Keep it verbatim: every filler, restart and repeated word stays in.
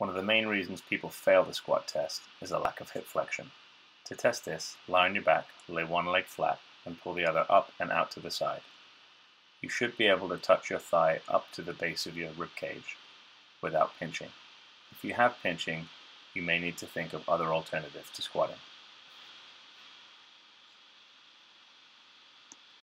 One of the main reasons people fail the squat test is a lack of hip flexion. To test this, lie on your back, lay one leg flat, and pull the other up and out to the side. You should be able to touch your thigh up to the base of your rib cage without pinching. If you have pinching, you may need to think of other alternatives to squatting.